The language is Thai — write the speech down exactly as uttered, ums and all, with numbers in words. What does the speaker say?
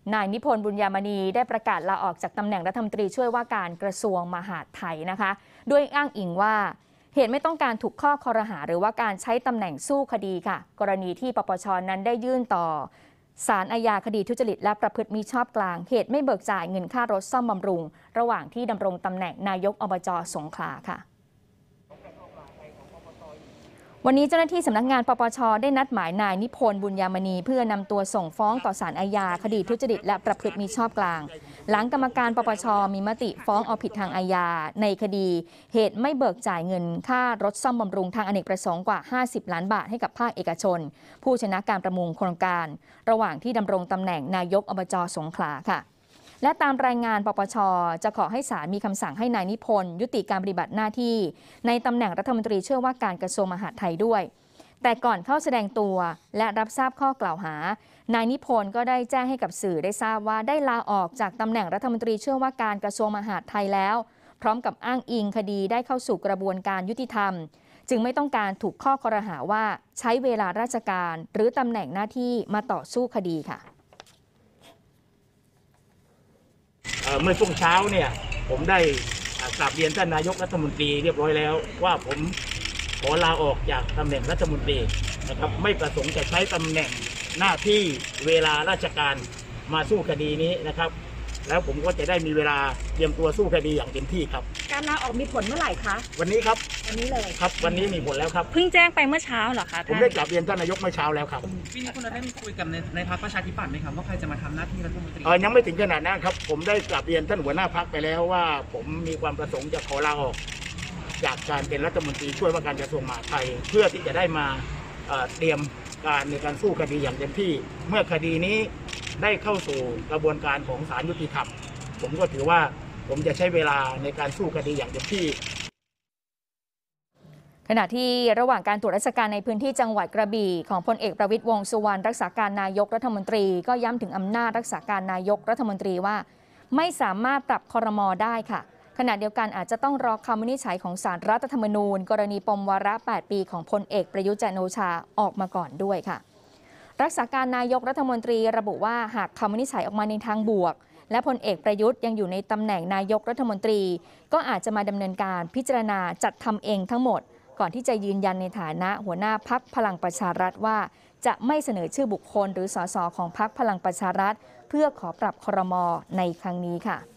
นายนิพนธ์บุญญามณีได้ประกาศลาออกจากตำแหน่งรัฐมนตรีช่วยว่าการกระทรวงมหาดไทยนะคะด้วยอ้างอิงว่าเหตุไม่ต้องการถูกข้อคอรหาหรือว่าการใช้ตำแหน่งสู้คดีค่ะกรณีที่ปปช.นั้นได้ยื่นต่อศาลอาญาคดีทุจริตและประพฤติมิชอบกลางเหตุไม่เบิกจ่ายเงินค่ารถซ่อมบำรุงระหว่างที่ดำรงตำแหน่งนายกอบจ.สงขลาค่ะวันนี้เจ้าหน้าที่สำนักงานปปช.ได้นัดหมายนายนิพนธ์บุญญามณีเพื่อนำตัวส่งฟ้องต่อศาลอาญาคดีทุจริตและประพฤติมิชอบกลางหลังกรรมการปปช.มีมติฟ้องเอาผิดทางอาญาในคดีเหตุไม่เบิกจ่ายเงินค่ารถซ่อมบำรุงทางอเนกประสงค์กว่าห้าสิบล้านบาทให้กับภาคเอกชนผู้ชนะการประมูลโครงการระหว่างที่ดำรงตำแหน่งนายกอบจ.สงขลาค่ะและตามรายงานปปช.จะขอให้ศาลมีคำสั่งให้นายนิพนธ์ยุติการปฏิบัติหน้าที่ในตำแหน่งรัฐมนตรีช่วยว่าการกระทรวงมหาดไทยด้วยแต่ก่อนเข้าแสดงตัวและรับทราบข้อกล่าวหานายนิพนธ์ก็ได้แจ้งให้กับสื่อได้ทราบว่าได้ลาออกจากตำแหน่งรัฐมนตรีช่วยว่าการกระทรวงมหาดไทยแล้วพร้อมกับอ้างอิงคดีได้เข้าสู่กระบวนการยุติธรรมจึงไม่ต้องการถูกข้อคอรหาว่าใช้เวลาราชการหรือตำแหน่งหน้าที่มาต่อสู้คดีค่ะเมื่อช่วงเช้าเนี่ยผมได้กราบเรียนท่านนายกรัฐมนตรีเรียบร้อยแล้วว่าผมขอลาออกจากตำแหน่งรัฐมนตรีนะครับไม่ประสงค์จะใช้ตำแหน่งหน้าที่เวลาราชการมาสู้คดีนี้นะครับแล้วผมก็จะได้มีเวลาเตรียมตัวสู้คดีอย่างเต็มที่ครับการลาออกมีผลเมื่อไหร่คะวันนี้ครับวันนี้เลยครับวันนี้มีผลแล้วครับเพิ่งแจ้งไปเมื่อเช้าเหรอคะผมได้กราบเรียนท่านนายกเมื่อเช้าแล้วครับพี่นิพนธ์ได้มีคุยกับในในพรรคประชาธิปัตย์ไหมครับว่าใครจะมาทำหน้าที่รัฐมนตรีเออยังไม่ถึงขนาดนั้นครับผมได้กราบเรียนท่านหัวหน้าพรรคไปแล้วว่าผมมีความประสงค์จะขอลาออกจากการเป็นรัฐมนตรีช่วยว่าการกระทรวงมหาดไทยเพื่อที่จะได้มาเตรียมการในการสู้คดีอย่างเต็มที่เมื่อคดีนี้ได้เข้าสู่กระบวนการของศาลยุติธรรมผมก็ถือว่าผมจะใช้เวลาในการสู้คดีอย่างเต็มที่ขณะที่ระหว่างการตรวจราชการในพื้นที่จังหวัดกระบี่ของพลเอกประวิตรวงษ์สุวรรณรักษาการนายกรัฐมนตรีก็ย้ำถึงอำนาจรักษาการนายกรัฐมนตรีว่าไม่สามารถปรับครม.ได้ค่ะขณะเดียวกันอาจจะต้องรอคำวินิจฉัยของศาลรัฐธรรมนูญกรณีปมวาระแปดปีของพลเอกประยุทธ์จันทร์โอชาออกมาก่อนด้วยค่ะรักษาการนายกรัฐมนตรีระบุว่าหากคำวินิจฉัยออกมาในทางบวกและพลเอกประยุทธ์ยังอยู่ในตำแหน่งนายกรัฐมนตรีก็อาจจะมาดำเนินการพิจารณาจัดทำเองทั้งหมดก่อนที่จะยืนยันในฐานะหัวหน้าพรรคพลังประชารัฐว่าจะไม่เสนอชื่อบุคคลหรือสสของพรรคพลังประชารัฐเพื่อขอปรับครม.ในครั้งนี้ค่ะ